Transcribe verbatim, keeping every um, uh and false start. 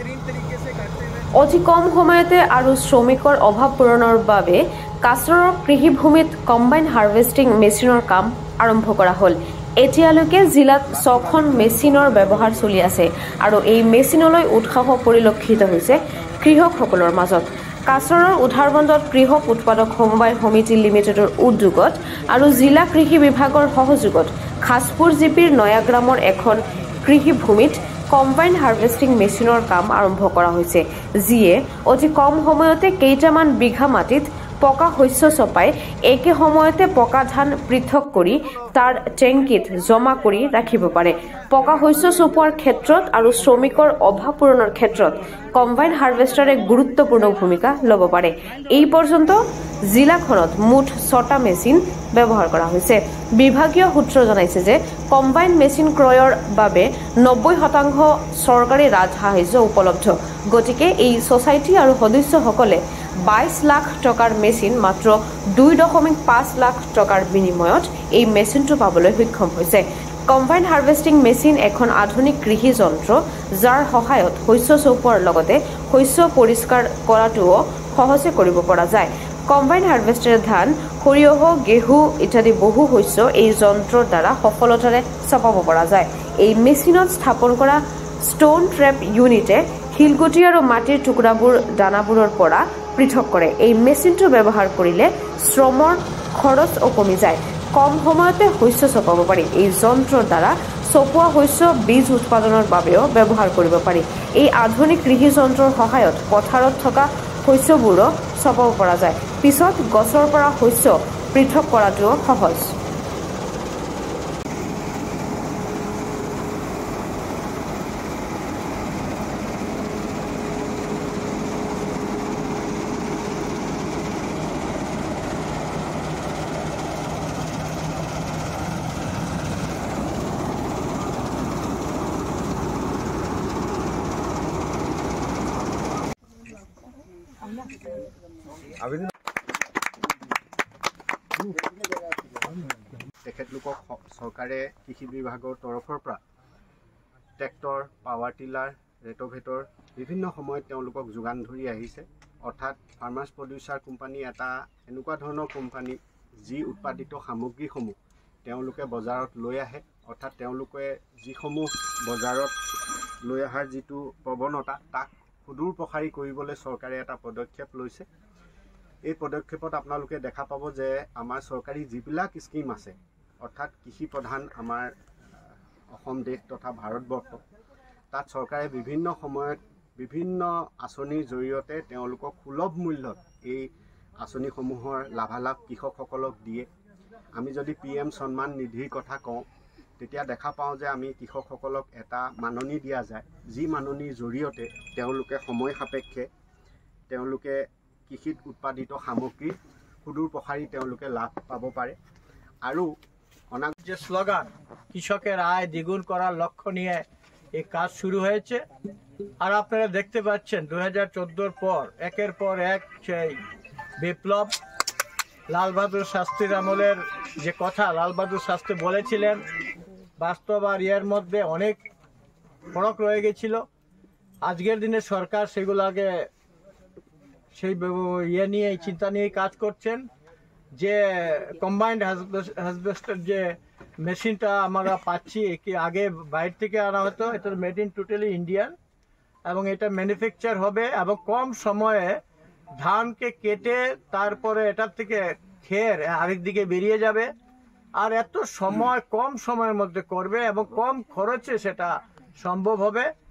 অতি কম সময়তে আৰু শ্ৰমিকৰ অভাৱ পূৰণৰ বাবে কাছৰৰ কৃষিভূমিত কম্বাইন হাৰ্ভেষ্টিং মেচিনৰ কাম আৰম্ভ কৰা হ'ল। এতিয়ালৈকে জিলাত ছখন মেচিনৰ ব্যৱহাৰ চলি আছে আৰু এই মেচিনলৈ উৎসাহ পৰিলক্ষিত হৈছে কৃষকসকলৰ মাজত। কাছৰৰ উধাৰবন্দত কৃষক উৎপাদক সমবায় সমিতি লিমিটেডৰ উদ্যোগত আৰু জিলা কৃষি বিভাগৰ সহযোগত খাছপুৰ জিপিৰ নয়াগ্ৰামৰ এখন কৃষিভূমিত কম্বাইন হাৰ্ভেষ্টিং মেচিনৰ কাম আৰম্ভ কৰা হৈছে, যিয়ে অতি কম সময়তে কেইটামান বিঘা মাটিত পকা শস্য চপাই একে সময়তে পকা ধান পৃথক কৰি তাৰ টেংকিত জমা কৰি ৰাখিব পাৰে। পকা শস্য চপোৱাৰ ক্ষেত্ৰত আৰু শ্ৰমিকৰ অভাৱ পূৰণৰ ক্ষেত্ৰত কম্বাইন হাৰ্ভেষ্টাৰে গুৰুত্বপূৰ্ণ ভূমিকা ল'ব পাৰে। এই পৰ্যন্ত জিলাখনত মুঠ ছটা মেচিন ব্যৱহাৰ কৰা হৈছে। বিভাগীয় সূত্ৰ জনাইছে যে কম্বাইন মেচিন ক্ৰয়ৰ বাবে নব্বৈ শতাংশ চৰকাৰী ৰাজসাহায্য উপলব্ধ। গতিকে এই ছ'চাইটি আৰু সদস্যসকলে বাইশ লাখ টকাৰ মেচিন মাত্ৰ দুই দশমিক পাঁচ লাখ টকাৰ বিনিময়ত এই মেচিনটো পাবলৈ সক্ষম হৈছে। কম্বাইন হাৰ্ভেষ্টিং মেচিন এখন আধুনিক কৃষি যন্ত্ৰ, যাৰ সহায়ত শস্য চপোৱাৰ লগতে শস্য পৰিষ্কাৰ কৰাটোও সহজে কৰিব পৰা যায়। কম্বাইন হাৰ্ভেষ্টাৰে ধান, সৰিয়হ, গেহু ইত্যাদি বহু শস্য এই যন্ত্ৰৰ দ্বাৰা সফলতাৰে চপাব পৰা যায়। এই মেচিনত স্থাপন কৰা ষ্টোন ট্ৰেপ ইউনিটে শিলগুটি আৰু মাটিৰ টুকুৰাবোৰ দানাবোৰৰ পৰা পৃথক কৰে। এই মেচিনটো ব্যৱহাৰ কৰিলে শ্ৰমৰ খৰচও কমি যায়। কম সময়তে শস্য চপাব পাৰি। এই যন্ত্ৰৰ দ্বাৰা চপোৱা শস্য বীজ উৎপাদনৰ বাবেও ব্যৱহাৰ কৰিব পাৰি। এই আধুনিক কৃষি যন্ত্ৰৰ সহায়ত পথাৰত থকা শস্যবোৰো চপাব পৰা যায়। পিছত গছৰ পৰা শস্য পৃথক কৰাটোও সহজ। তেখেতলোকক চৰকাৰে কৃষি বিভাগৰ তৰফৰ পৰা ট্ৰেক্টৰ, পাৱাৰ টিলাৰ, ৰেটভেটৰ বিভিন্ন সময়ত তেওঁলোকক যোগান ধৰি আহিছে। অৰ্থাৎ ফাৰ্মাৰ্ছ প্ৰডিউচাৰ কোম্পানী এটা এনেকুৱা ধৰণৰ কোম্পানী যি উৎপাদিত সামগ্ৰীসমূহ তেওঁলোকে বজাৰত লৈ আহে। অৰ্থাৎ তেওঁলোকে যিসমূহ বজাৰত লৈ অহাৰ যিটো প্ৰৱণতা, তাক সুদূৰ প্ৰসাৰী কৰিবলৈ চৰকাৰে এটা পদক্ষেপ লৈছে। এই পদক্ষেপত আপোনালোকে দেখা পাব যে আমাৰ চৰকাৰী যিবিলাক স্কিম আছে, অৰ্থাৎ কৃষি প্ৰধান আমাৰ অসম দেশ তথা ভাৰতবৰ্ষ, তাত চৰকাৰে বিভিন্ন সময়ত বিভিন্ন আঁচনিৰ জৰিয়তে তেওঁলোকক সুলভ মূল্যত এই আঁচনিসমূহৰ লাভালাভ কৃষকসকলক দিয়ে। আমি যদি পি এম সন্মান নিধিৰ কথা কওঁ, তেতিয়া দেখা পাওঁ যে আমি কৃষকসকলক এটা মাননি দিয়া যায়, যি মাননিৰ জৰিয়তে তেওঁলোকে সময় সাপেক্ষে তেওঁলোকে কৃষিত উৎপাদিত সামগ্ৰী সুদূৰ প্ৰসাৰী তেওঁলোকে লাভ পাব পাৰে। আৰু যে স্লোগান কৃষকের আয় দ্বিগুণ করার লক্ষ্য নিয়ে এই কাজ শুরু হয়েছে। আর আপনারা দেখতে পাচ্ছেন দু হাজার চোদ্দোর পর একের পর এক সেই বিপ্লব, লাল বাহাদুর শাস্ত্রীর আমলের যে কথা লাল বাহাদুর শাস্ত্রী বলেছিলেন, বাস্তব আর ইয়ের মধ্যে অনেক ফরক রয়ে গেছিল। আজকের দিনে সরকার সেগুলোকে সেই ইয়ে নিয়ে চিন্তা নিয়ে কাজ করছেন যে কম্বাইন্ড হারভেস্টার যে মেশিনটা আমরা পাচ্ছি, কি আগে বাইরে থেকে আনা হতো, এটা মেড ইন টোটালি ইন্ডিয়ান এবং এটা ম্যানুফ্যাকচার হবে এবং কম সময়ে ধানকে কেটে তারপরে এটার থেকে খের আরেক দিকে বেরিয়ে যাবে। আর এত সময় কম সময়ের মধ্যে করবে এবং কম খরচে সেটা সম্ভব হবে।